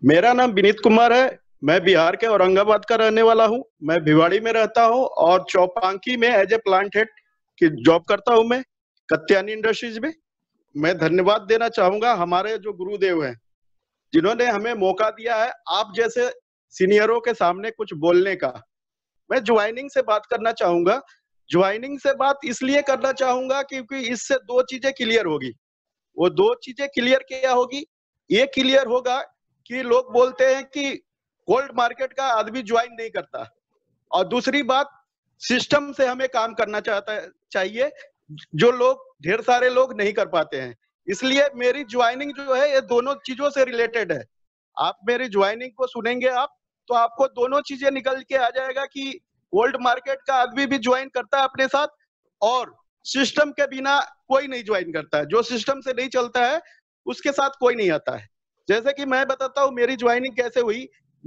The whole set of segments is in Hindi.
मेरा नाम विनीत कुमार है। मैं बिहार के औरंगाबाद का रहने वाला हूँ। मैं भिवाड़ी में रहता हूँ और चौपांकी में एज ए प्लांट हेड की जॉब करता हूँ मैं, कत्यानी इंडस्ट्रीज में। मैं धन्यवाद देना चाहूंगा हमारे जो गुरुदेव हैं, जिन्होंने हमें मौका दिया है आप जैसे सीनियरों के सामने कुछ बोलने का। मैं ज्वाइनिंग से बात करना चाहूंगा। ज्वाइनिंग से बात इसलिए करना चाहूंगा क्योंकि इससे दो चीजें क्लियर होगी। वो दो चीजें क्लियर क्या होगी? ये क्लियर होगा कि लोग बोलते हैं कि गोल्ड मार्केट का आदमी ज्वाइन नहीं करता, और दूसरी बात, सिस्टम से हमें काम करना चाहिए, जो लोग ढेर सारे लोग नहीं कर पाते हैं। इसलिए मेरी ज्वाइनिंग जो है ये दोनों चीजों से रिलेटेड है। आप मेरी ज्वाइनिंग को सुनेंगे आप, तो आपको दोनों चीजें निकल के आ जाएगा कि गोल्ड मार्केट का आदमी भी ज्वाइन करता है अपने साथ, और सिस्टम के बिना कोई नहीं ज्वाइन करता है। जो सिस्टम से नहीं चलता है उसके साथ कोई नहीं आता है। जैसे कि मैं बताता हूँ मेरी ज्वाइनिंग कैसे हुई।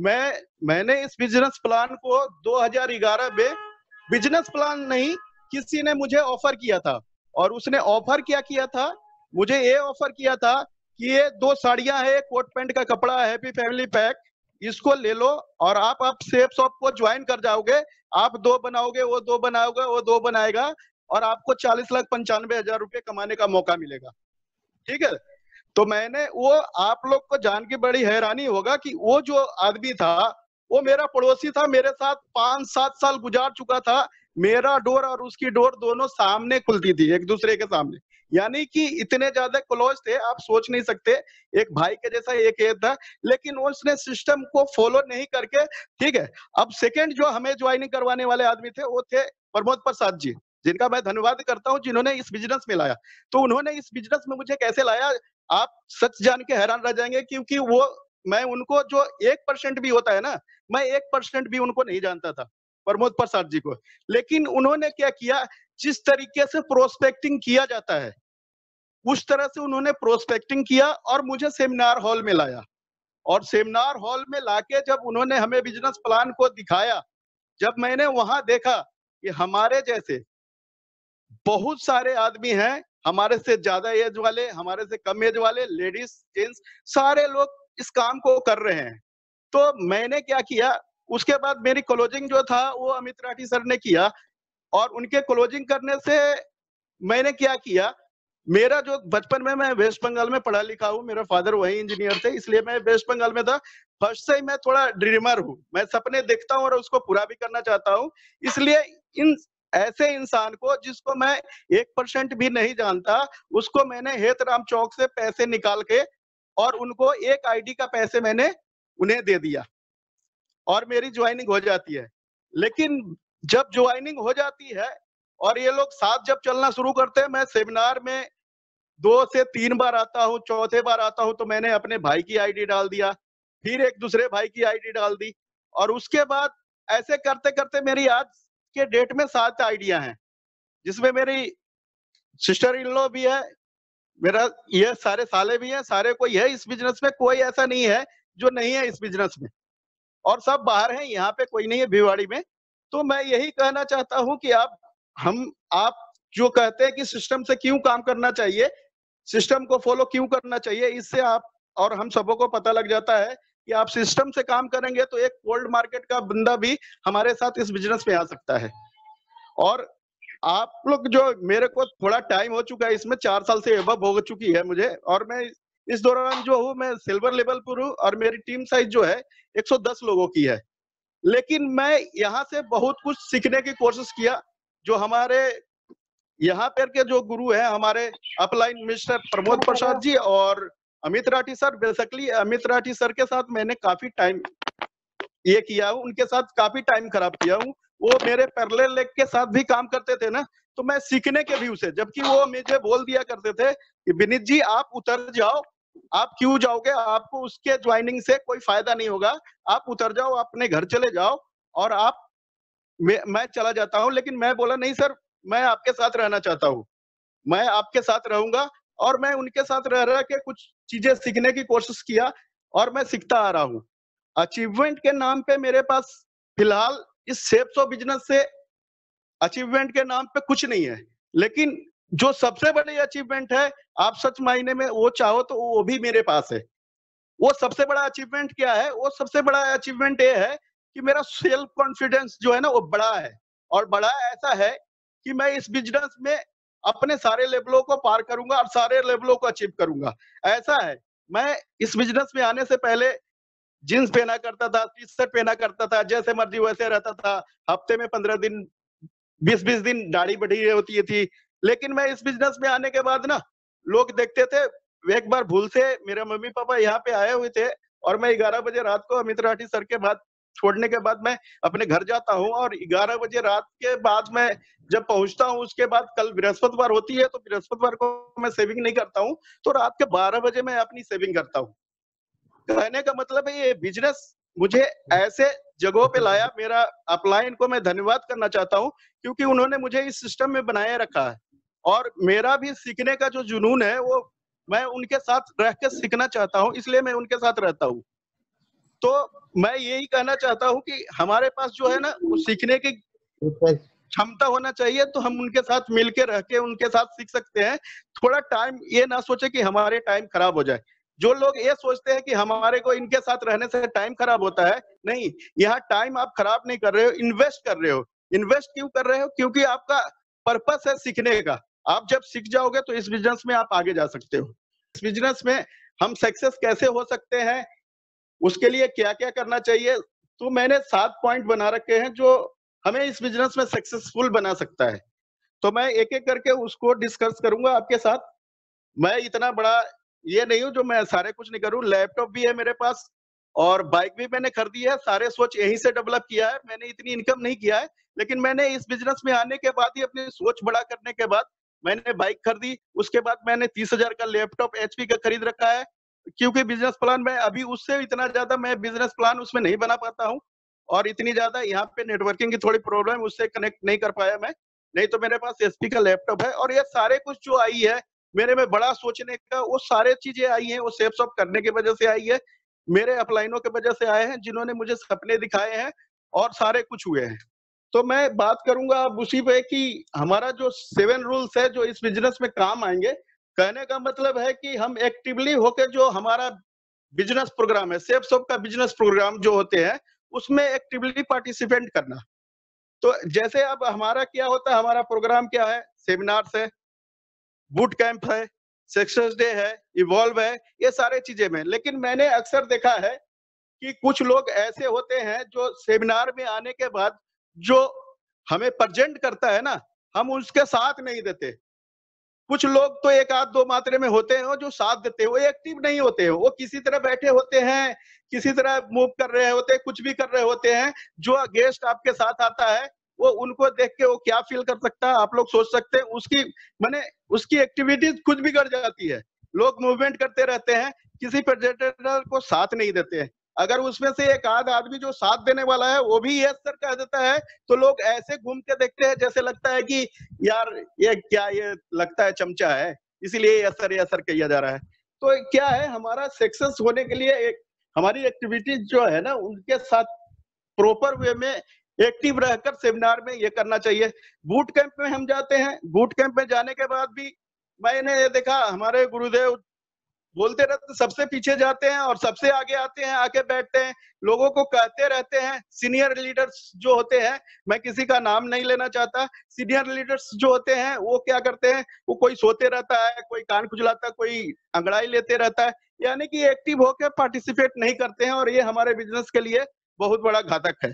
मैंने इस बिजनेस प्लान को 2011 में, बिजनेस प्लान नहीं, किसी ने मुझे ऑफर किया था। और उसने ऑफर क्या किया था? मुझे ये ऑफर किया था कि ये दो साड़ियां है, कोट पैंट का कपड़ा है, हैप्पी फैमिली पैक, इसको ले लो और आप सेफ शॉप को ज्वाइन कर जाओगे। आप दो बनाओगे, वो दो बनाओगे, वो दो बनाएगा, और आपको 40,95,000 रुपए कमाने का मौका मिलेगा। ठीक है? तो मैंने वो, आप लोग को जान के बड़ी हैरानी होगा कि वो जो आदमी था वो मेरा पड़ोसी था, मेरे साथ 5-7 साल गुजार चुका था। मेरा डोर और उसकी डोर दोनों सामने खुलती थी, एक दूसरे के सामने। यानी कि इतने ज्यादा क्लोज थे, आप सोच नहीं सकते। एक भाई के जैसा एक ये था। लेकिन उसने सिस्टम को फॉलो नहीं करके, ठीक है। अब सेकंड जो हमें ज्वाइनिंग करवाने वाले आदमी थे वो थे प्रमोद प्रसाद जी, जिनका मैं धन्यवाद करता हूँ, जिन्होंने इस बिजनेस में लाया। तो उन्होंने इस बिजनेस में मुझे कैसे लाया, आप सच जान के हैरान रह जाएंगे। क्योंकि वो, मैं उनको जो 1% भी होता है ना, मैं 1% भी उनको नहीं जानता था, प्रमोद प्रसाद जी को। लेकिन उन्होंने क्या किया, जिस तरीके से प्रोस्पेक्टिंग किया जाता है उस तरह से उन्होंने प्रोस्पेक्टिंग किया और मुझे सेमिनार हॉल में लाया। और सेमिनार हॉल में लाके जब उन्होंने हमें बिजनेस प्लान को दिखाया, जब मैंने वहां देखा कि हमारे जैसे बहुत सारे आदमी हैं, हमारे से ज्यादा एज वाले, हमारे से कम एज वाले, लेडीज जेंट्स, सारे लोग इस काम को कर रहे हैं। तो मैंने क्या किया, उसके बाद मेरी क्लोजिंग जो था वो अमित राठी सर ने किया। और उनके क्लोजिंग करने से मैंने क्या किया, मेरा जो बचपन में, मैं वेस्ट बंगाल में पढ़ा लिखा हूँ, मेरा फादर वही इंजीनियर थे, इसलिए मैं वेस्ट बंगाल में था। फर्स्ट से ही मैं थोड़ा ड्रीमर हूँ, मैं सपने देखता हूँ और उसको पूरा भी करना चाहता हूँ। इसलिए इन ऐसे इंसान को, जिसको मैं 1% भी नहीं जानता, उसको मैंने हेतराम चौक से पैसे निकाल के और उनको एक आईडी का पैसे मैंने उन्हें दे दिया, और मेरी ज्वाइनिंग हो जाती है। लेकिन जब ज्वाइनिंग हो जाती है और ये लोग साथ जब चलना शुरू करते हैं, मैं सेमिनार में 2 से 3 बार आता हूँ, चौथे बार आता हूँ तो मैंने अपने भाई की आईडी डाल दिया, फिर एक दूसरे भाई की आईडी डाल दी, और उसके बाद ऐसे करते करते मेरी आज के डेट में 7 आईडियां हैं, जिसमें मेरी सिस्टर इन लॉ भी है, मेरा ये सारे साले भी हैं, सारे कोई है इस बिजनेस में, कोई ऐसा नहीं है जो नहीं है इस बिजनेस में। और सब बाहर हैं, यहाँ पे कोई नहीं है भिवाड़ी में। तो मैं यही कहना चाहता हूँ कि आप जो कहते हैं कि सिस्टम से क्यों काम करना चाहिए, सिस्टम को फॉलो क्यों करना चाहिए, इससे आप और हम सबों को पता लग जाता है कि आप सिस्टम से काम करेंगे तो एक गोल्ड मार्केट का बंदा भी हमारे साथ इस बिजनेस में आ सकता है। और आप लोग जो, मेरे को थोड़ा टाइम हो चुका है इसमें, 4 साल से एबव हो चुकी है मुझे, और मैं इस दौरान जो हूँ, मैं सिल्वर लेवल पर हूँ, और मेरी टीम साइज जो है 110 लोगों की है। लेकिन मैं यहाँ से बहुत कुछ सीखने की कोशिश किया। जो हमारे यहाँ पर के जो गुरु हैं, हमारे अपलाइन मिस्टर प्रमोद प्रसाद जी और Amit Rathi sir, basically Amit Rathi sir के साथ मैंने काफी टाइम ये किया हूँ, उनके साथ काफी टाइम खराब किया हूँ। वो मेरे पैरेलल लेग के साथ भी काम करते थे ना, तो मैं सीखने के व्यू से, जबकि वो मुझे बोल दिया करते थे कि विनीत जी आप उतर जाओ, आप क्यों जाओगे, आपको उसके ज्वाइनिंग से कोई फायदा नहीं होगा, आप उतर जाओ, अपने घर चले जाओ, और मैं चला जाता हूँ। लेकिन मैं बोला नहीं सर, मैं आपके साथ रहना चाहता हूँ, मैं आपके साथ रहूंगा। और मैं उनके साथ रह रह के कुछ चीजें सीखने की कोशिश किया, और मैं सीखता आ रहा हूँ। अचीवमेंट के नाम पे मेरे पास फिलहाल इस शेप्स ऑफ बिजनेस से अचीवमेंट के नाम पे कुछ नहीं है। लेकिन जो सबसे बड़ी अचीवमेंट है, आप सच मायने में वो चाहो तो वो भी मेरे पास है। वो सबसे बड़ा अचीवमेंट क्या है? वो सबसे बड़ा अचीवमेंट ये है कि मेरा सेल्फ कॉन्फिडेंस जो है ना वो बड़ा है, और बड़ा ऐसा है कि मैं इस बिज़नेस में अपने सारे लेवलों को पार करूँगा और सारे लेवलों को अचीव करूँगा। ऐसा है, मैं इस बिज़नेस में आने से पहले जीन्स पहना करता था, टी-शर्ट पहना करता था, जैसे मर्ज़ी वैसे रहता था। हफ्ते में 15 दिन, 20-20 दिन दाढ़ी बढ़ी होती थी। लेकिन मैं इस बिज़नेस में आने के बाद ना, लोग देखते थे, एक बार भूल से मेरे मम्मी-पापा यहाँ पे आए हुए थे और मैं 11 बजे रात को अमित राठी सर के बाद छोड़ने के बाद मैं अपने घर जाता हूँ, और 11 बजे रात के बाद मैं जब पहुँचता हूँ, उसके बाद कल बृहस्पतिवार होती है, तो बृहस्पतिवार को मैं शेविंग नहीं करता हूँ, तो रात के 12 बजे मैं अपनी शेविंग करता हूँ। कहने का मतलब है, ये बिज़नेस मुझे ऐसे जगहों पे लाया, मेरा अपलाइन को मैं धन्यवाद करना चाहता हूँ, क्योंकि उन्होंने मुझे इस सिस्टम में बनाए रखा है। और मेरा भी सीखने का जो जुनून है, वो मैं उनके साथ रह के सीखना चाहता हूँ, इसलिए मैं उनके साथ रहता हूँ। तो मैं यही कहना चाहता हूँ कि हमारे पास जो है ना, वो सीखने की क्षमता होना चाहिए, तो हम उनके साथ मिल के रह के उनके साथ सीख सकते हैं। थोड़ा टाइम ये ना सोचे कि हमारे टाइम खराब हो जाए। जो लोग ये सोचते हैं कि हमारे को इनके साथ रहने से टाइम खराब होता है, नहीं, यहाँ टाइम आप खराब नहीं कर रहे हो, इन्वेस्ट कर रहे हो। इन्वेस्ट क्यों कर रहे हो? क्योंकि आपका पर्पस है सीखने का। आप जब सीख जाओगे तो इस बिज़नेस में आप आगे जा सकते हो। इस बिज़नेस में हम सक्सेस कैसे हो सकते हैं, उसके लिए क्या-क्या करना चाहिए? तो मैंने 7 पॉइंट बना रखे हैं जो हमें इस बिज़नेस में सक्सेसफुल बना सकता है। तो मैं एक-एक करके उसको डिस्कस करूँगा आपके साथ। मैं इतना बड़ा ये नहीं हूँ जो मैं सारे कुछ नहीं करूँ, लैपटॉप भी है मेरे पास और बाइक भी मैंने खरीदी है, सारे सोच यहीं से डेवलप किया है। मैंने इतनी इनकम नहीं किया है, लेकिन मैंने इस बिज़नेस में आने के बाद ही अपनी सोच बड़ा करने के बाद मैंने बाइक खरीदी, उसके बाद मैंने 30,000 का लैपटॉप एचपी का खरीद रखा है, क्योंकि बिज़नेस प्लान में अभी उससे इतना ज़्यादा मैं बिज़नेस प्लान उसमें नहीं बना पाता हूँ, और इतनी ज़्यादा यहाँ पे नेटवर्किंग की थोड़ी प्रॉब्लम है, उससे कनेक्ट नहीं कर पाया मैं। नहीं तो मेरे पास एचपी का लैपटॉप है, और ये सारे कुछ जो आई है मेरे में बड़ा सोचने का, वो सारे चीजें आई हैं, वो सेव सब करने की वजह से आई है। मेरे अपलाइनों की वजह से आए हैं, जिन्होंने मुझे सपने दिखाए हैं, और सारे कुछ हुए हैं। तो मैं बात करूंगा अब उसी पे कि हमारा जो 7 रूल्स है जो इस बिज़नेस में काम आएँगे। कहने का मतलब है कि हम एक्टिवली होके जो हमारा बिज़नेस प्रोग्राम है, सेफ शॉप का बिज़नेस प्रोग्राम जो होते हैं, उसमें एक्टिवली पार्टिसिपेंट करना। तो जैसे अब हमारा क्या होता है, हमारा प्रोग्राम क्या है? सेमिनार्स है, बूट कैंप है, सक्सेस डे है, इवॉल्व है, ये सारे चीजें में। लेकिन मैंने अक्सर देखा है कि कुछ लोग ऐसे होते हैं जो सेमिनार में आने के बाद जो हमें प्रेजेंट करता है ना, हम उसके साथ नहीं देते। कुछ लोग तो एक आध दो मात्रे में होते हैं जो साथ देते हैं, वो एक्टिव नहीं होते हैं, वो किसी तरह बैठे होते हैं, किसी तरह मूव कर रहे होते हैं, कुछ भी कर रहे होते हैं। जो गेस्ट आपके साथ आता है, वो उनको देख के वो क्या फील कर सकता है, आप लोग सोच सकते हैं। उसकी माने उसकी एक्टिविटीज खुद बिगड़ जाती है। लोग मूवमेंट करते रहते हैं, किसी प्रेजेंटेटर को साथ नहीं देते हैं। अगर उसमें से एक आध आदमी जो साथ देने वाला है, वो भी यस सर कह देता है, तो लोग ऐसे घूम के देखते हैं जैसे लगता है कि यार ये क्या, ये लगता है चमचा है, इसीलिए ये असर किया जा रहा है। तो क्या है, हमारा सक्सेस होने के लिए एक हमारी एक्टिविटीज जो है ना, उनके साथ प्रॉपर वे में एक्टिव रहकर सेमिनार में ये करना चाहिए। बूट कैंप में हम जाते हैं, बूट कैंप में जाने के बाद भी मैंने ये देखा, हमारे गुरुदेव बोलते रहते, सबसे पीछे जाते हैं और सबसे आगे आते हैं, आके बैठते हैं, लोगों को कहते रहते हैं। सीनियर लीडर्स जो होते हैं, मैं किसी का नाम नहीं लेना चाहता, सीनियर लीडर्स जो होते हैं वो क्या करते हैं, वो कोई सोते रहता है, कोई कान खुजलाता है, कोई अंगड़ाई लेते रहता है, यानी कि एक्टिव होकर पार्टिसिपेट नहीं करते हैं, और ये हमारे बिजनेस के लिए बहुत बड़ा घातक है।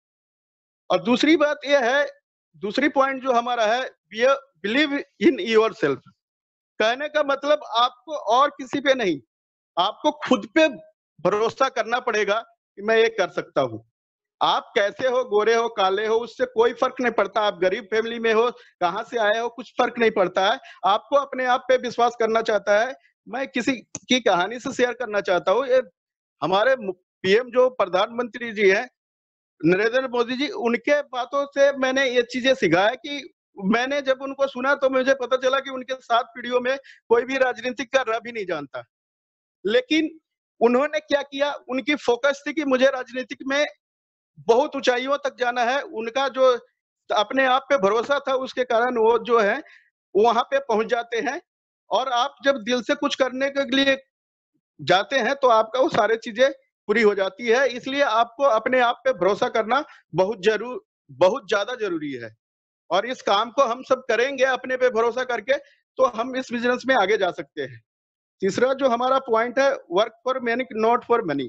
और दूसरी बात ये है, दूसरी पॉइंट जो हमारा है, बिलीव इन योरसेल्फ। कहने का मतलब आपको और किसी पे नहीं, आपको खुद पे भरोसा करना पड़ेगा कि मैं ये कर सकता हूँ। आप कैसे हो, गोरे हो, काले हो, उससे कोई फ़र्क नहीं पड़ता। आप गरीब फैमिली में हो, कहाँ से आए हो, कुछ फ़र्क नहीं पड़ता है। आपको अपने आप पे विश्वास करना चाहता है। मैं किसी की कहानी से शेयर करना चाहता हूँ। ये हमारे पीएम जो प्रधानमंत्री जी हैं, नरेंद्र मोदी जी, उनके बातों से मैंने ये चीज़ें सीखा है कि मैंने जब उनको सुना तो मुझे पता चला कि उनके 7 पीढ़ियों में कोई भी राजनीतिक का र भी नहीं जानता। लेकिन उन्होंने क्या किया, उनकी फ़ोकस थी कि मुझे राजनीतिक में बहुत ऊँचाइयों तक जाना है। उनका जो अपने आप पे भरोसा था, उसके कारण वो जो है, वहाँ पे पहुँच जाते हैं। और आप जब दिल से कुछ करने के लिए जाते हैं तो आपका वो सारी चीजें पूरी हो जाती है। इसलिए आपको अपने आप पे भरोसा करना बहुत ज्यादा जरूरी है, और इस काम को हम सब करेंगे अपने पे भरोसा करके, तो हम इस बिजनेस में आगे जा सकते हैं। तीसरा जो हमारा पॉइंट है, work for money not for money,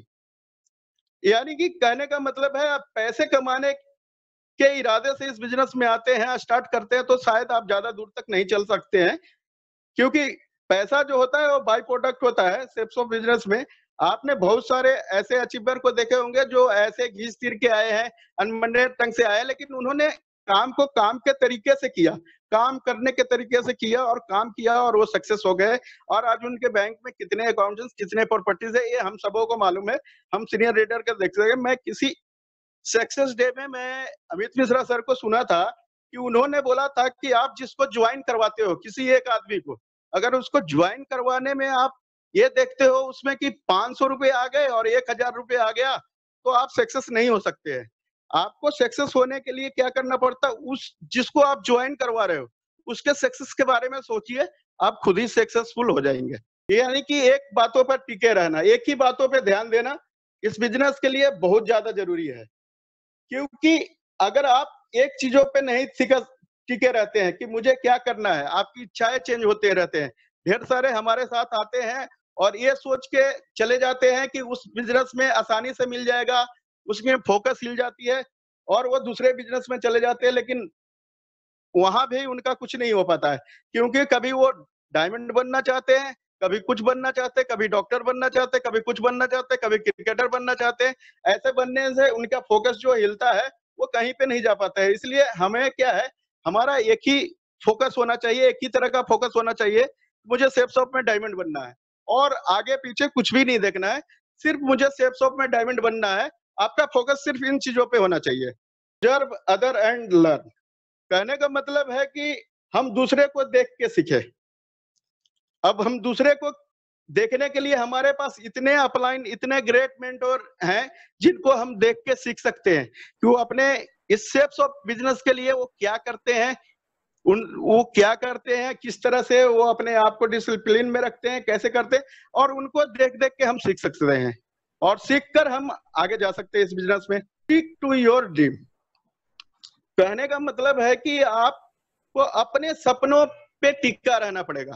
यानी कि कहने का मतलब है आप पैसे कमाने के इरादे से इस बिजनेस में आते हैं, स्टार्ट करते हैं, तो शायद आप ज्यादा दूर तक नहीं चल सकते हैं, क्योंकि पैसा जो होता है वो बाय प्रोडक्ट होता है स्टेप्स ऑफ बिजनेस में। आपने बहुत सारे ऐसे अचीवर को देखे होंगे जो ऐसे घीस तीर के आए हैं, अनमने ढंग से आए हैं, लेकिन उन्होंने काम को काम के तरीके से किया, काम करने के तरीके से किया और काम किया, और वो सक्सेस हो गए। और आज उनके बैंक में कितने अकाउंट्स, कितने प्रॉपर्टीज है, ये हम सबों को मालूम है। हम सीनियर रीडर के देख सके, मैं किसी सक्सेस डे में मैं अमित मिश्रा सर को सुना था कि उन्होंने बोला था कि आप जिसको ज्वाइन करवाते हो, किसी एक आदमी को, अगर उसको ज्वाइन करवाने में आप ये देखते हो उसमें कि 500 रुपए आ गए और 1000 रुपए आ गया, तो आप सक्सेस नहीं हो सकते हैं। आपको सक्सेस होने के लिए क्या करना पड़ता है, उस जिसको आप ज्वाइन करवा रहे हो उसके सक्सेस के बारे में सोचिए, आप खुद ही सक्सेसफुल हो जाएंगे। ये यानी कि एक बातों पर टिके रहना, एक ही बातों पर ध्यान देना इस बिजनेस के लिए बहुत ज्यादा जरूरी है। क्योंकि अगर आप एक चीजों पे नहीं टिके रहते हैं कि मुझे क्या करना है, आपकी इच्छाएं चेंज होते रहते हैं। ढेर सारे हमारे साथ आते हैं और ये सोच के चले जाते हैं कि उस बिजनेस में आसानी से मिल जाएगा, उसमें फोकस हिल जाती है और वो दूसरे बिजनेस में चले जाते हैं, लेकिन वहां भी उनका कुछ नहीं हो पाता है, क्योंकि कभी वो डायमंड बनना चाहते हैं, कभी कुछ बनना चाहते हैं, कभी डॉक्टर बनना चाहते हैं, कभी कुछ बनना चाहते हैं, कभी क्रिकेटर बनना चाहते हैं। ऐसे बनने से उनका फोकस जो हिलता है वो कहीं पे नहीं जा पाता है। इसलिए हमें क्या है, हमारा एक ही फोकस होना चाहिए, एक ही तरह का फोकस होना चाहिए। मुझे सेफ शॉप में डायमंड बनना है और आगे पीछे कुछ भी नहीं देखना है, सिर्फ मुझे सेफ शॉप में डायमंड बनना है। आपका फोकस सिर्फ इन चीजों पे होना चाहिए। ऑब्जर्व अदर एंड लर्न, कहने का मतलब है कि हम दूसरे को देख के सीखे। अब हम दूसरे को देखने के लिए हमारे पास इतने अपलाइन, इतने ग्रेट मेंटोर हैं जिनको हम देख के सीख सकते हैं कि वो अपने इस शेप्स ऑफ बिजनेस के लिए वो क्या करते हैं, वो क्या करते हैं, किस तरह से वो अपने आप को डिसिप्लिन में रखते हैं, कैसे करते हैं, और उनको देख देख के हम सीख सकते हैं और सीख कर हम आगे जा सकते हैं इस बिजनेस में। स्टिक टू योर ड्रीम, कहने का मतलब है कि आपको अपने सपनों पे टिका रहना पड़ेगा,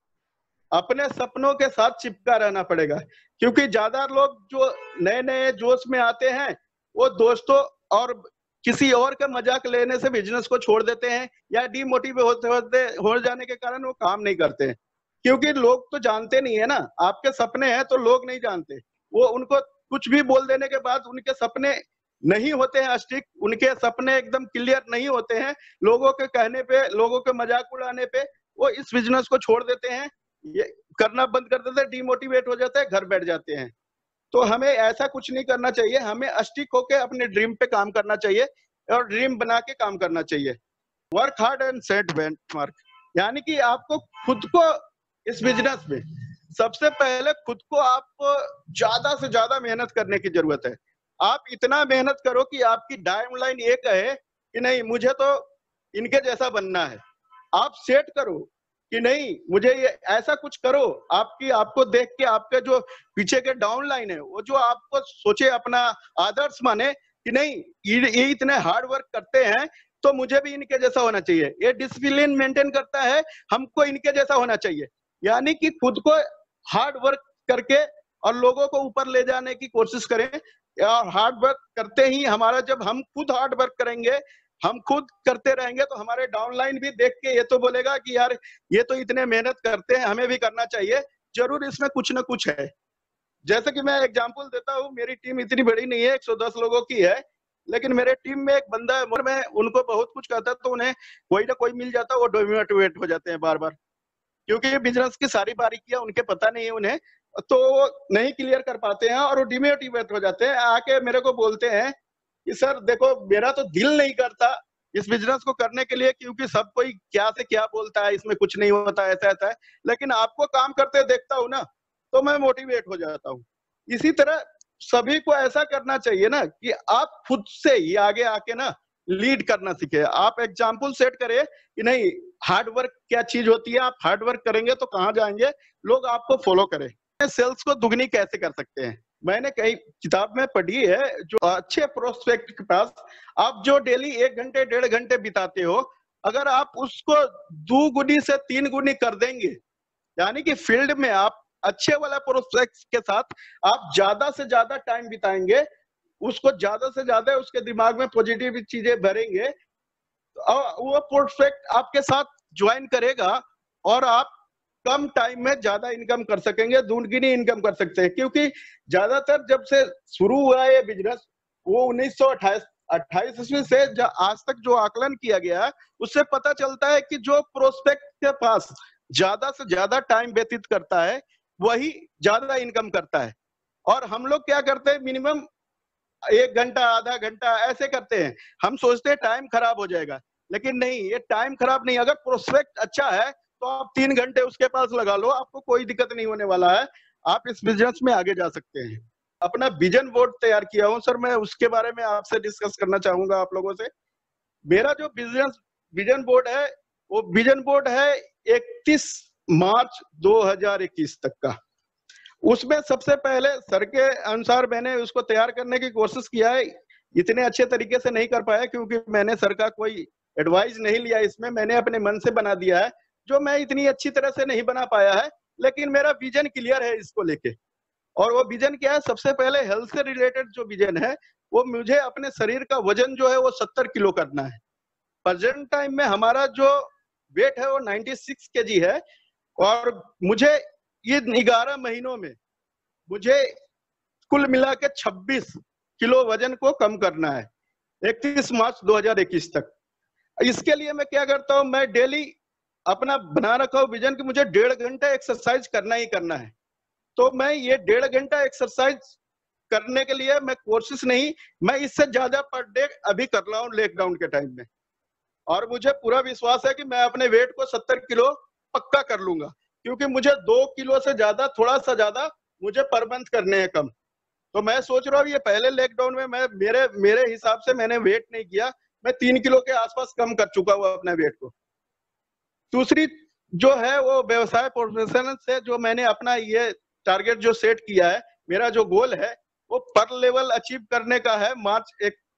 अपने सपनों के साथ चिपका रहना पड़ेगा। क्योंकि ज्यादा लोग जो नए नए जोश में आते हैं वो दोस्तों और किसी और का मजाक लेने से बिजनेस को छोड़ देते हैं, या डीमोटिवेट हो जाने के कारण वो काम नहीं करते हैं। क्योंकि लोग तो जानते नहीं है ना, आपके सपने हैं तो लोग नहीं जानते। वो उनको कुछ भी बोल देने के बाद उनके सपने नहीं होते हैं स्टिक, उनके सपने एकदम क्लियर नहीं होते हैं। लोगों के कहने पे, लोगों के मजाक उड़ाने पे वो इस बिजनेस को छोड़ देते हैं, ये करना बंद कर देते हैं, डिमोटिवेट हो जाते हैं, घर बैठ जाते हैं। तो हमें ऐसा कुछ नहीं करना चाहिए, हमें स्टिक होके अपने ड्रीम पे काम करना चाहिए और ड्रीम बना के काम करना चाहिए। Work hard and set benchmark, यानी कि आपको खुद को इस बिजनेस में सबसे पहले खुद को आपको ज्यादा से ज्यादा मेहनत करने की जरूरत है। आप इतना मेहनत करो कि आपकी टाइमलाइन ये कहे कि नहीं मुझे तो इनके जैसा बनना है। आप सेट करो कि नहीं मुझे ये ऐसा कुछ करो, आपकी आपको देख के आपके जो पीछे के डाउन लाइन है वो जो आपको सोचे, अपना आदर्श माने कि नहीं ये इतने हार्ड वर्क करते हैं तो मुझे भी इनके जैसा होना चाहिए। ये डिसिप्लिन मेंटेन करता है, हमको इनके जैसा होना चाहिए। यानी कि खुद को हार्ड वर्क करके और लोगों को ऊपर ले जाने की कोशिश करें। और हार्ड वर्क करते ही हमारा, जब हम खुद हार्ड वर्क करेंगे, हम खुद करते रहेंगे, तो हमारे डाउनलाइन भी देख के ये तो बोलेगा कि यार ये तो इतने मेहनत करते हैं, हमें भी करना चाहिए, जरूर इसमें कुछ ना कुछ है। जैसे कि मैं एग्जांपल देता हूँ, मेरी टीम इतनी बड़ी नहीं है, 110 लोगों की है, लेकिन मेरे टीम में एक बंदा है, मैं उनको बहुत कुछ कहता तो उन्हें कोई ना कोई मिल जाता, वो डिमोटिवेट हो जाते हैं बार बार, क्योंकि बिजनेस की सारी बारीकियां उनके पता नहीं है उन्हें, तो नहीं क्लियर कर पाते हैं और वो डिमोटिवेट हो जाते हैं। आके मेरे को बोलते हैं कि सर देखो मेरा तो दिल नहीं करता इस बिजनेस को करने के लिए, क्योंकि सब कोई क्या से क्या बोलता है, इसमें कुछ नहीं होता, ऐसा ऐसा है, लेकिन आपको काम करते देखता हूँ ना तो मैं मोटिवेट हो जाता हूँ। इसी तरह सभी को ऐसा करना चाहिए ना कि आप खुद से ही आगे आके ना लीड करना सीखे। आप एग्जाम्पल सेट करें कि नहीं हार्ड वर्क क्या चीज होती है, आप हार्ड वर्क करेंगे तो कहाँ जाएंगे, लोग आपको फॉलो करें। सेल्स को दुगनी कैसे कर सकते हैं। मैंने कई किताब में पढ़ी है, जो अच्छे प्रोस्पेक्ट के पास आप जो डेली 1 घंटे 1.5 घंटे बिताते हो, अगर आप उसको 2 गुनी से 3 गुनी कर देंगे, यानी कि फील्ड में आप अच्छे वाला प्रोस्पेक्ट के साथ आप ज्यादा से ज्यादा टाइम बिताएंगे, उसको ज्यादा से ज्यादा उसके दिमाग में पॉजिटिव चीजें भरेंगे, वो प्रोस्पेक्ट आपके साथ ज्वाइन करेगा और आप कम टाइम में ज्यादा इनकम कर सकेंगे, दुगनी इनकम कर सकते हैं। क्योंकि ज्यादातर जब से शुरू हुआ है ये बिजनेस, वो 1928 ईस्वी से आज तक जो आकलन किया गया है, उससे पता चलता है कि जो प्रोस्पेक्ट के पास ज्यादा से ज्यादा टाइम व्यतीत करता है, वही ज्यादा इनकम करता है। और हम लोग क्या करते हैं, मिनिमम 1 घंटा आधा घंटा ऐसे करते हैं। हम सोचते हैं टाइम खराब हो जाएगा, लेकिन नहीं, ये टाइम खराब नहीं। अगर प्रोस्पेक्ट अच्छा है तो आप 3 घंटे उसके पास लगा लो, आपको कोई दिक्कत नहीं होने वाला है। आप इस बिजनेस में आगे जा सकते हैं। अपना विजन बोर्ड तैयार किया हूं सर, मैं उसके बारे में आपसे डिस्कस करना चाहूंगा आप लोगों से। मेरा जो बिजनेस विजन बोर्ड है, वो विजन बोर्ड है 31 मार्च 2021 तक का। उसमें सबसे पहले सर के अनुसार मैंने उसको तैयार करने की कोशिश किया है। इतने अच्छे तरीके से नहीं कर पाया, क्योंकि मैंने सर का कोई एडवाइस नहीं लिया इसमें, मैंने अपने मन से बना दिया है, जो मैं इतनी अच्छी तरह से नहीं बना पाया है। लेकिन मेरा विजन क्लियर है इसको लेके। और वो विजन क्या है, सबसे पहले हेल्थ से रिलेटेड जो विजन है, वो मुझे अपने शरीर का वजन जो है वो 70 किलो करना है। प्रेजेंट टाइम में हमारा जो वेट है वो 96 केजी है, और मुझे ये 11 महीनों में मुझे कुल मिला के 26 किलो वजन को कम करना है 31 मार्च 2021 तक। इसके लिए मैं क्या करता हूं, मैं डेली अपना बना रखा हूं विजन कि मुझे 1.5 घंटा एक्सरसाइज करना ही करना है। तो मैं ये 1.5 घंटा एक्सरसाइज करने के लिए मैं कोशिश नहीं, मैं इससे ज्यादा पर डे अभी कर रहा हूँ लॉकडाउन के टाइम में। और मुझे पूरा विश्वास है कि मैं अपने वेट को 70 किलो पक्का कर लूंगा, क्योंकि मुझे 2 किलो से ज्यादा, थोड़ा सा ज्यादा मुझे पर मंथ करने हैं कम। तो मैं सोच रहा हूँ ये पहले लॉकडाउन में मैं मेरे हिसाब से मैंने वेट नहीं किया, मैं 3 किलो के आसपास कम कर चुका हूँ अपने वेट को। दूसरी जो है वो व्यवसाय प्रोफेशनल से जो मैंने अपना ये टारगेट जो सेट किया है, मेरा जो गोल है वो पर लेवल अचीव करने का है मार्च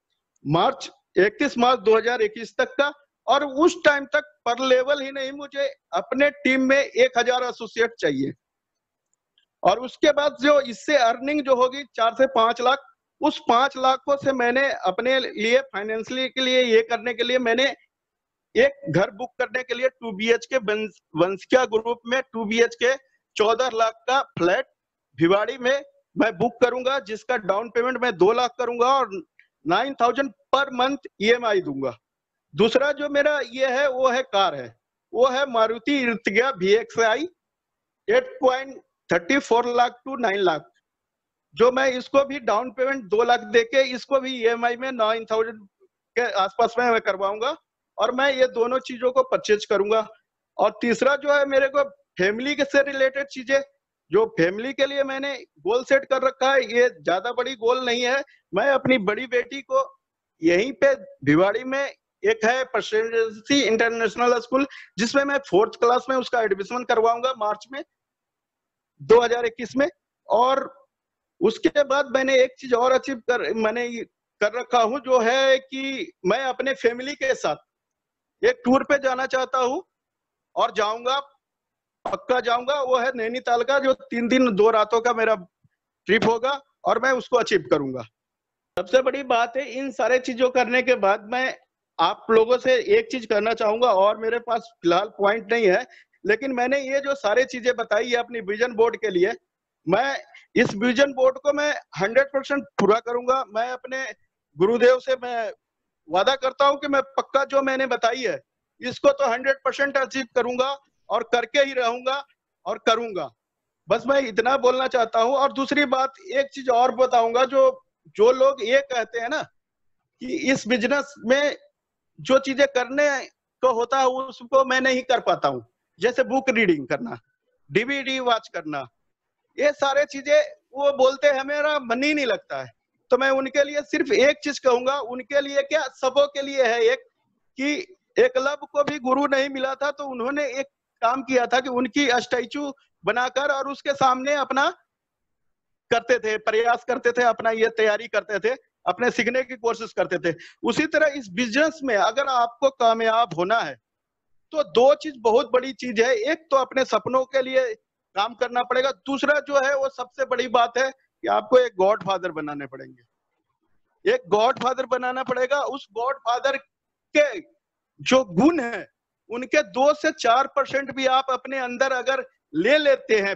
31 मार्च 2021 तक का। और उस टाइम तक पर लेवल ही नहीं, मुझे अपने टीम में 1000 एसोसिएट चाहिए। और उसके बाद जो इससे अर्निंग जो होगी 4 से 5 लाख, उस 5 लाखों से मैंने अपने लिए फाइनेंशियली के लिए ये करने के लिए मैंने एक घर बुक करने के लिए 2 BHK वंशिका ग्रुप में 2 BHK 14 लाख का फ्लैट भिवाड़ी में मैं बुक करूंगा, जिसका डाउन पेमेंट मैं 2 लाख करूंगा और 9000 पर मंथ EMI दूंगा। दूसरा जो मेरा ये है वो है कार है, वो है Maruti Ertiga VXI 8.34 lakh to 9 lakh, जो मैं इसको भी डाउन पेमेंट 2 लाख देके इसको भी EMI में 9000 के आसपास में मैं करवाऊंगा, और मैं ये दोनों चीजों को परचेज करूंगा। और तीसरा जो है मेरे को फैमिली के से रिलेटेड चीजें, जो फैमिली के लिए मैंने गोल सेट कर रखा है, ये ज्यादा बड़ी गोल नहीं है। मैं अपनी बड़ी बेटी को यहीं पे भिवाड़ी में एक है प्रेसिडेंसी इंटरनेशनल स्कूल, जिसमें मैं 4th क्लास में उसका एडमिशन करवाऊंगा मार्च में 2021 में। और उसके बाद मैंने एक चीज और अचीव कर रखा हूं, जो है कि मैं अपने फैमिली के साथ एक टूर पे जाना चाहता हूं, और जाऊंगा, पक्का जाऊंगा। वो है नैनीताल का, जो 3 दिन 2 रातों का मेरा ट्रिप होगा, और मैं उसको अचीव करूंगा। सबसे बड़ी बात है, इन सारे चीजों करने के बाद मैं आप लोगों से एक चीज करना चाहूंगा, और मेरे पास फिलहाल पॉइंट नहीं है, लेकिन मैंने ये जो सारी चीजें बताई है अपनी विजन बोर्ड के लिए, मैं इस विजन बोर्ड को मैं 100% पूरा करूंगा। मैं अपने गुरुदेव से मैं वादा करता हूं कि मैं पक्का जो मैंने बताई है इसको तो 100% अचीव करूंगा, और करके ही रहूंगा और करूंगा। बस मैं इतना बोलना चाहता हूं। और दूसरी बात, एक चीज और बताऊंगा, जो लोग ये कहते हैं ना कि इस बिजनेस में जो चीजें करने को होता है उसको मैं नहीं कर पाता हूं, जैसे बुक रीडिंग करना, DVD वॉच करना, ये सारे चीजें वो बोलते हैं मेरा मन ही नहीं लगता है। तो मैं उनके लिए सिर्फ एक चीज कहूंगा, उनके लिए क्या, सबों के लिए है एक, कि एकलव्य को भी गुरु नहीं मिला था, तो उन्होंने एक काम किया था कि उनकी स्टैचू बनाकर और उसके सामने अपना करते थे, प्रयास करते थे, अपना ये तैयारी करते थे, अपने सीखने की कोशिश करते थे। उसी तरह इस बिजनेस में अगर आपको कामयाब होना है तो दो चीज बहुत बड़ी चीज है। एक तो अपने सपनों के लिए काम करना पड़ेगा, दूसरा जो है वो सबसे बड़ी बात है कि आपको एक गॉड फादर बनाने पड़ेंगे, एक गॉड फादर बनाना पड़ेगा। उस गॉड फादर के जो गुण है उनके 2 से 4% भी आप अपने अंदर अगर ले लेते हैं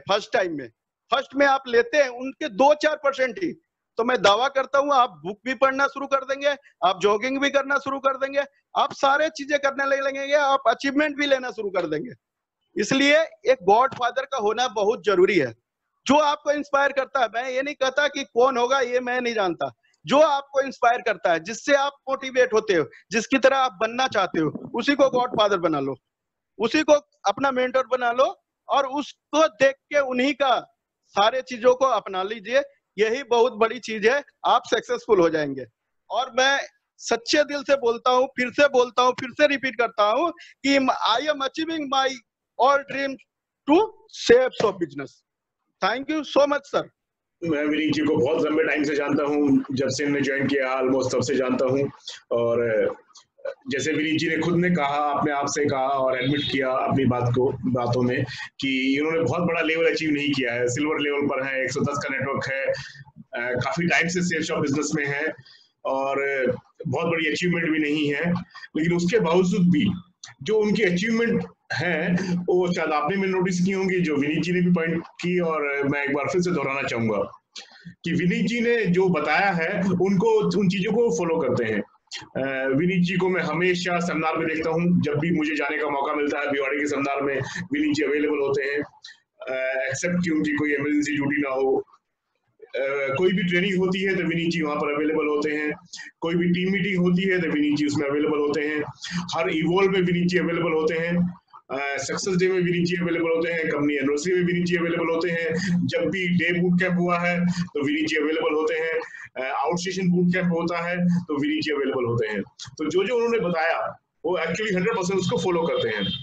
फर्स्ट में आप लेते हैं उनके 2-4% ही, तो मैं दावा करता हूं आप बुक भी पढ़ना शुरू कर देंगे, आप जॉगिंग भी करना शुरू कर देंगे, आप सारे चीजें करने लगेंगे, आप अचीवमेंट भी लेना शुरू कर देंगे। इसलिए एक गॉड फादर का होना बहुत जरूरी है, जो आपको इंस्पायर करता है। मैं ये नहीं कहता कि कौन होगा, ये मैं नहीं जानता, जो आपको इंस्पायर करता है, जिससे आप मोटिवेट होते हो, जिसकी तरह आप बनना चाहते हो, उसी को गॉड फादर बना लो, उसी को अपना मेंटर बना लो और उसको देख के उन्हीं का सारे चीजों को अपना लीजिए। यही बहुत बड़ी चीज है, आप सक्सेसफुल हो जाएंगे। और मैं सच्चे दिल से बोलता हूँ, फिर से रिपीट करता हूँ कि I am achieving my all dream to shapes of business. Thank you so much sir. मैं विनीत जी को बहुत लंबे टाइम से जानता हूँ, जब से इन्होंने ज्वाइन किया ऑलमोस्ट तब से जानता हूँ। और जैसे विनीत जी ने खुद ने कहा, अपने आप से कहा और एडमिट किया अपनी बातों में कि इन्होंने बहुत बड़ा लेवल अचीव नहीं किया है, सिल्वर लेवल पर है, 110 का नेटवर्क है, काफी टाइम से सेल्स शॉप बिजनेस में है और बहुत बड़ी अचीवमेंट भी नहीं है। लेकिन उसके बावजूद भी जो उनकी अचीवमेंट है वो शायद आपने भी नोटिस की होंगी, जो विनीत जी ने भी पॉइंट की, और मैं एक बार फिर से दोहराना चाहूंगा कि विनीत जी ने जो बताया है उनको उन चीजों को फॉलो करते हैं। विनीत जी को मैं हमेशा सेमिनार में देखता हूँ, जब भी मुझे जाने का मौका मिलता है भिवाड़ी के सेमिनार में विनीत जी अवेलेबल होते हैं, एक्सेप्ट कि उनकी कोई इमरजेंसी ड्यूटी ना हो। कोई भी ट्रेनिंग होती है तो विनीत जी वहां पर अवेलेबल होते हैं, कोई भी टीम मीटिंग होती है तो विनीत जी उसमें अवेलेबल होते हैं, हर इवॉल्व में विनीत जी अवेलेबल होते हैं, सक्सेस डे में विनीत जी अवेलेबल होते हैं, कंपनी एनिवर्सरी में विनीत जी अवेलेबल होते हैं, जब भी डे बूट कैंप हुआ है तो विनीत जी अवेलेबल होते हैं, आउट स्टेशन बूट कैंप होता है तो विनीत जी अवेलेबल होते हैं। तो जो जो उन्होंने बताया वो एक्चुअली 100% उसको फॉलो करते हैं।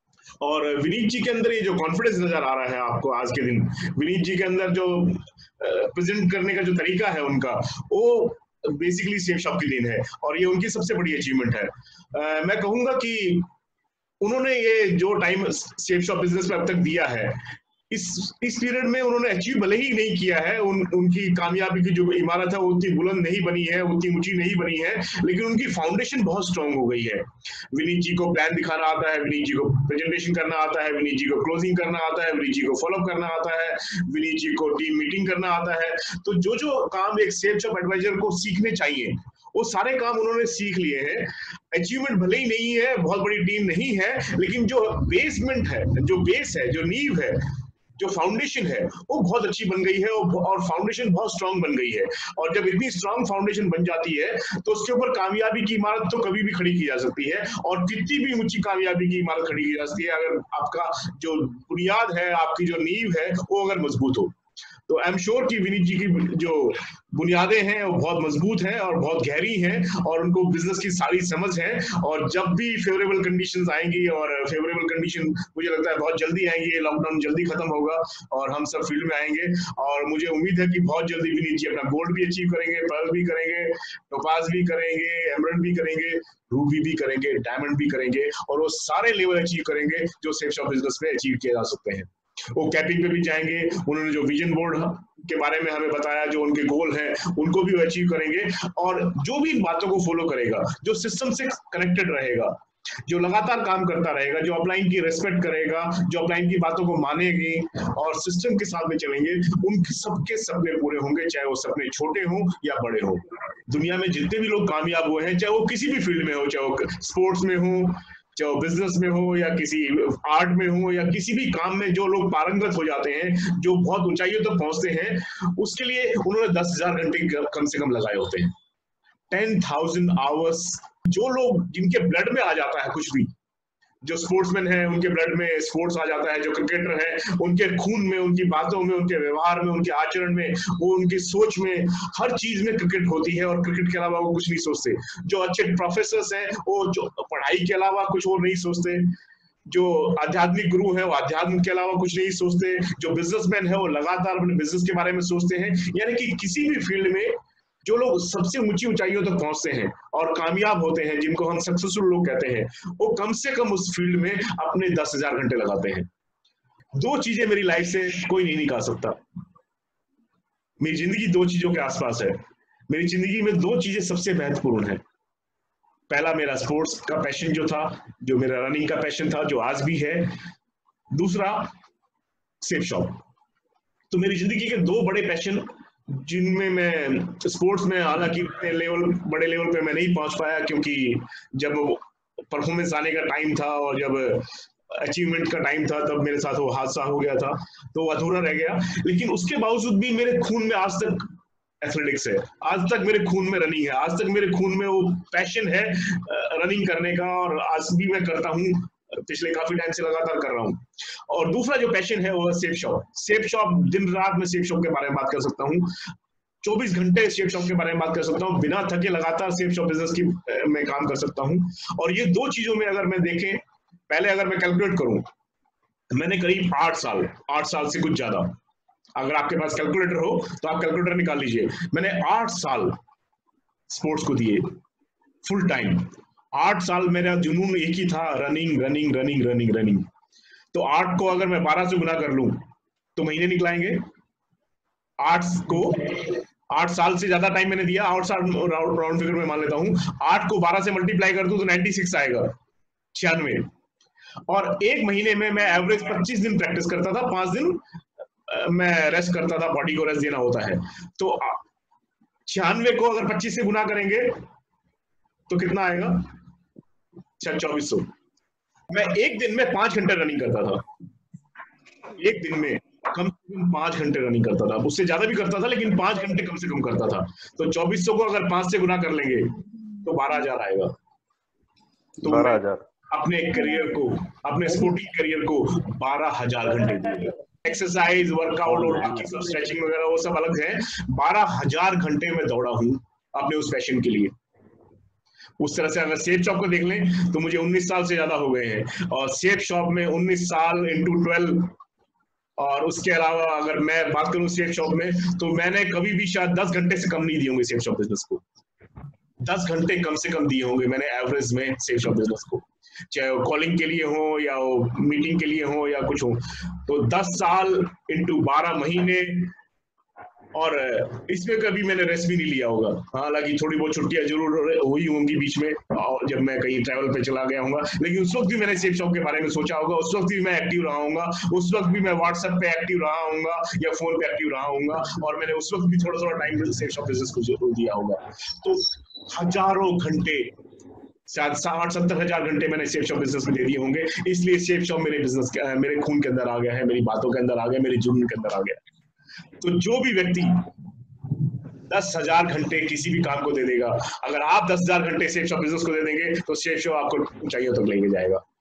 और विनीत जी के अंदर ये जो कॉन्फिडेंस नजर आ रहा है आपको आज के दिन, विनीत जी के अंदर जो प्रेजेंट करने का जो तरीका है उनका, वो बेसिकली सेफ शॉप की देन है और ये उनकी सबसे बड़ी अचीवमेंट है। मैं कहूंगा कि उन्होंने ये जो टाइम सेफ शॉप बिजनेस में अब तक दिया है, इस पीरियड में उन्होंने अचीव भले ही नहीं किया है, उनकी कामयाबी की जो इमारत है वो उतनी बुलंद नहीं बनी है, उतनी ऊंची नहीं बनी है, लेकिन उनकी फाउंडेशन बहुत स्ट्रांग हो गई है। विनीत जी को प्लान दिखाना आता है, विनीत जी को प्रेजेंटेशन करना आता है, विनीत जी को क्लोजिंग करना आता है, विनीत जी को फॉलोअप करना आता है, विनीत जी को टीम मीटिंग करना आता है। तो जो जो काम एक सेफ शॉप एडवाइजर को सीखने चाहिए वो सारे काम उन्होंने सीख लिए हैं। अचीवमेंट भले ही नहीं है, बहुत बड़ी टीम नहीं है, लेकिन जो बेसमेंट है, जो बेस है, जो नींव है, जो फाउंडेशन है वो बहुत अच्छी बन गई है और फाउंडेशन बहुत स्ट्रांग बन गई है। और जब इतनी स्ट्रांग फाउंडेशन बन जाती है तो उसके ऊपर कामयाबी की इमारत तो कभी भी खड़ी की जा सकती है, और कितनी भी ऊंची कामयाबी की इमारत खड़ी की जा सकती है अगर आपका जो बुनियाद है, आपकी जो नींव है वो अगर मजबूत हो। तो आई एम श्योर कि विनीत जी की जो बुनियादें हैं वो बहुत मजबूत हैं और बहुत गहरी हैं और उनको बिजनेस की सारी समझ है। और जब भी फेवरेबल कंडीशंस आएंगी, और फेवरेबल कंडीशन मुझे लगता है बहुत जल्दी आएंगी, लॉकडाउन जल्दी खत्म होगा और हम सब फील्ड में आएंगे, और मुझे उम्मीद है कि बहुत जल्दी विनीत जी अपना गोल्ड भी अचीव करेंगे, पर्ल भी करेंगे, टोपाज भी करेंगे, एमरल्ड भी करेंगे, रूबी भी करेंगे, डायमंड भी करेंगे, और वो सारे लेवल अचीव करेंगे जो सेफ शॉप बिजनेस में अचीव किए जा सकते हैं। वो कैपिंग पे भी जाएंगे, उन्होंने जो विजन बोर्ड के बारे में हमें बताया, जो उनके गोल हैं उनको भी अचीव करेंगे, और जो भी बातों को फॉलो करेगा, जो सिस्टम से कनेक्टेड रहेगा, जो लगातार काम करता रहेगा, जो अपलाइन की रिस्पेक्ट करेगा, जो अपलाइन की बातों को मानेगी और सिस्टम के साथ में चलेंगे, उनके सबके सपने पूरे होंगे, चाहे वो सपने छोटे हों या बड़े हों। दुनिया में जितने भी लोग कामयाब हुए हैं, चाहे वो किसी भी फील्ड में हो, चाहे वो स्पोर्ट्स में हो, चाहे बिजनेस में हो या किसी आर्ट में हो या किसी भी काम में, जो लोग पारंगत हो जाते हैं, जो बहुत ऊंचाइयों तक पहुंचते हैं, उसके लिए उन्होंने 10,000 घंटे कम से कम लगाए होते हैं, 10,000 आवर्स। जो लोग जिनके ब्लड में आ जाता है कुछ भी, जो स्पोर्ट्समैन है उनके ब्लड में स्पोर्ट्स आ जाता है, जो क्रिकेटर है उनके खून में, उनकी बातों में, उनके व्यवहार में, उनके आचरण में, वो उनकी सोच में, हर चीज में क्रिकेट होती है और क्रिकेट के अलावा वो कुछ नहीं सोचते। जो अच्छे प्रोफेसर्स हैं वो जो पढ़ाई के अलावा कुछ और नहीं सोचते। जो आध्यात्मिक गुरु है वो आध्यात्म के अलावा कुछ नहीं सोचते, जो बिजनेसमैन है वो लगातार अपने बिजनेस के बारे में सोचते हैं। यानी कि किसी भी फील्ड में जो लोग सबसे ऊंची ऊंचाइयों तक पहुंचते हैं और कामयाब होते हैं, जिनको हम सक्सेसफुल लोग कहते हैं, वो कम से कम उस फील्ड में अपने 10,000 घंटे लगाते हैं। दो चीजें मेरी लाइफ से कोई नहीं निकाल सकता। मेरी जिंदगी दो चीजों के आसपास है। मेरी जिंदगी में दो चीजें सबसे महत्वपूर्ण है। पहला मेरा स्पोर्ट्स का पैशन जो था, जो मेरा रनिंग का पैशन था, जो आज भी है। दूसरा सेफ शॉप। तो मेरी जिंदगी के दो बड़े पैशन, जिनमें मैं स्पोर्ट्स में हालांकि बड़े लेवल पे मैं नहीं पहुंच पाया, क्योंकि जब परफॉर्मेंस आने का टाइम था और जब अचीवमेंट का टाइम था तब मेरे साथ वो हादसा हो गया था, तो वो अधूरा रह गया। लेकिन उसके बावजूद भी मेरे खून में आज तक एथलेटिक्स है, आज तक मेरे खून में रनिंग है, आज तक मेरे खून में वो पैशन है रनिंग करने का, और आज भी मैं करता हूँ, पिछले काफी टाइम से लगातार कर रहा हूँ। और दूसरा जो पैशन है वो है सेफ शॉप। सेफ शॉप, दिन रात में सेफ शॉप के बारे में बात कर सकता हूँ, 24 घंटे सेफ शॉप के बारे में बात कर सकता हूँ, बिना थके लगातार सेफ शॉप बिजनेस की मैं काम कर सकता हूँ। और ये दो चीजों में अगर मैं देखें, पहले अगर मैं कैलकुलेट करूं, मैंने करीब 8 साल से कुछ ज्यादा, अगर आपके पास कैलकुलेटर हो तो आप कैलकुलेटर निकाल लीजिए, मैंने 8 साल स्पोर्ट्स को दिए फुल टाइम। 8 साल मेरा जुनून एक ही था, running running running running running. तो 8 को अगर मैं 12 से गुना कर लूं तो महीने निकलाएंगे। 8 साल से ज्यादा टाइम मैंने दिया, 8 साल राउंड फिगर में मान लेता हूं, 8 को 12 से मल्टीप्लाई कर दूं तो 96 आएगा, 96। और एक महीने में मैं एवरेज 25 दिन प्रैक्टिस करता था, 5 दिन मैं रेस्ट करता था, बॉडी को रेस्ट देना होता है। तो 96 को अगर 25 से गुना करेंगे तो कितना आएगा, 2400। मैं एक दिन में 5 घंटे रनिंग करता था, एक दिन में कम से कम 5 घंटे रनिंग करता था, उससे ज्यादा भी करता था लेकिन 5 घंटे कम से कम करता था। तो 2400 को अगर 5 से गुना कर लेंगे तो 12,000 आएगा। तो 12,000 अपने करियर को, अपने स्पोर्टिंग करियर को 12,000 घंटे दिए। एक्सरसाइज, वर्कआउट और बाकी सब स्ट्रेचिंग वगैरह वो सब अलग है। 12,000 घंटे में दौड़ा हूं अपने उस पैशन के लिए। उस तरह से अगर सेफ शॉप को देख लें तो मुझे 19 साल से ज्यादा हो गए हैं, और सेफ शॉप में 19 साल इंटू 12, और उसके अलावा अगर मैं बात करूं सेफ शॉप में, तो मैंने कभी भी शायद 10 घंटे से कम नहीं दिए होंगे सेफ शॉप बिजनेस को। 10 घंटे कम से कम दिए होंगे मैंने एवरेज में सेफ शॉप बिजनेस को, चाहे वो कॉलिंग के लिए हो या वो मीटिंग के लिए हो या कुछ हो। तो 10 साल इंटू 12 महीने, और इसमें कभी मैंने रेस्ट भी नहीं लिया होगा। हालांकि थोड़ी बहुत छुट्टियां जरूर हुई होंगी बीच में, जब मैं कहीं ट्रैवल पे चला गया हूंगा, लेकिन उस वक्त भी मैंने सेफ शॉप के बारे में सोचा होगा, उस वक्त भी मैं एक्टिव रहा हूंगा, उस वक्त भी मैं व्हाट्सएप पे एक्टिव रहा हूंगा या फोन पे एक्टिव रहा हूंगा, और मैंने उस वक्त भी थोड़ा थोड़ा टाइम सेफ शॉप बिजनेस को जरूर दिया होगा। तो हजारों घंटे, 60-70 हजार घंटे मैंने सेफ शॉप बिजनेस में दे दिए होंगे। इसलिए सेफ शॉप मेरे बिजनेस के, मेरे खून के अंदर आ गया है, मेरी बातों के अंदर आ गया, मेरे जुनून के अंदर आ गया। तो जो भी व्यक्ति 10,000 घंटे किसी भी काम को दे देगा, अगर आप 10,000 घंटे सेफ शॉप बिजनेस को दे देंगे तो सेफ शॉप आपको ऊंचाइयों तक लेके जाएगा।